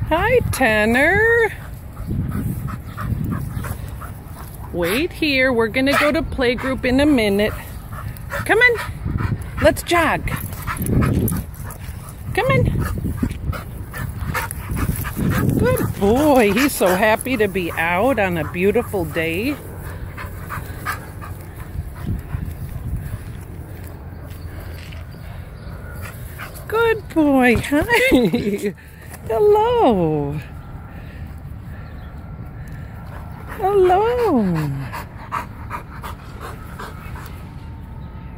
Hi, Tenor. Wait here. We're going to go to playgroup in a minute. Come on. Let's jog. Come on. Good boy. He's so happy to be out on a beautiful day. Good boy. Hi. Hello. Hello.